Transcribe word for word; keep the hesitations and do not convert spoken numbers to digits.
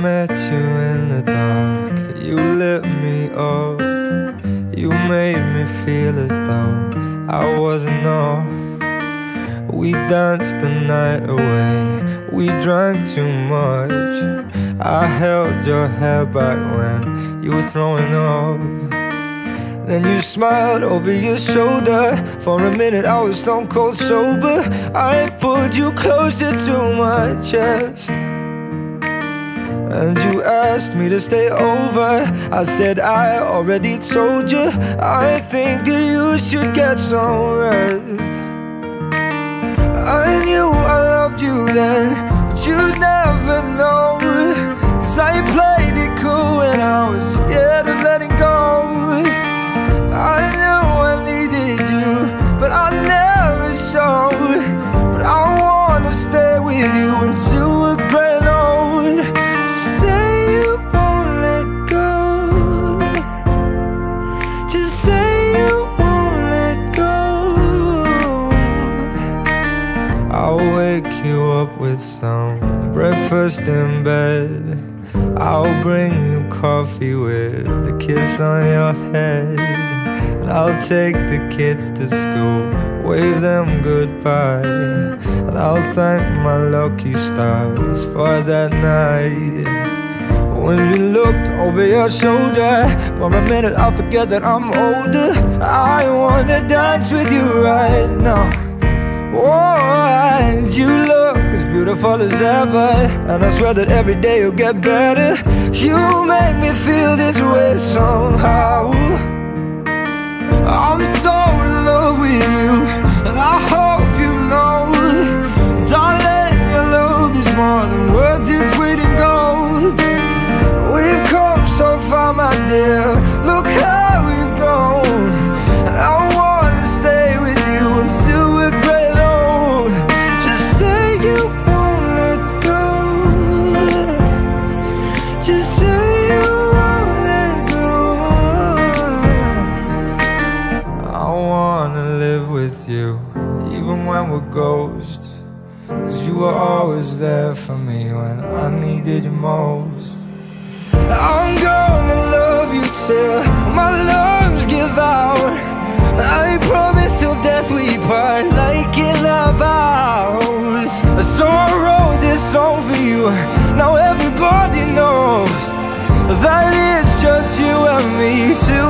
met you in the dark, you lit me up. You made me feel as though I wasn't off. We danced the night away, we drank too much. I held your hair back when you were throwing up. Then you smiled over your shoulder. For a minute I was stone cold sober. I pulled you closer to my chest, and you asked me to stay over. I said I already told you, I think that you should get some rest. I knew I loved you then, but you'd never know, 'cause I played it cool when I was scared of letting go. I knew I needed you, but I never showed. But I wanna stay with you until we're growing old. Just say you won't let go. Just say you won't let go. I'll wake you up with some breakfast in bed. I'll bring you coffee with a kiss on your head. And I'll take the kids to school, wave them goodbye. And I'll thank my lucky stars for that night. When you looked over your shoulder, for a minute I forget that I'm older. I wanna dance with you right now. Oh, and you look as beautiful as ever, and I swear that every day you'll get better. You make me feel this way somehow. I'm so in love with you, and I hope you know, darling, your love is more than worth its weight in gold. We've come so far, my dear, look how we've grown. And I wanna stay with you until we're great old. Just say you won't let go. Just say you won't let go. I wanna live with you, even when we're ghosts, 'cause you were always there for me when I needed you most. I'm gonna love you till my lungs give out. I promise till death we part, like in our vows. So I wrote this song for you, now everybody knows that it's just you and me till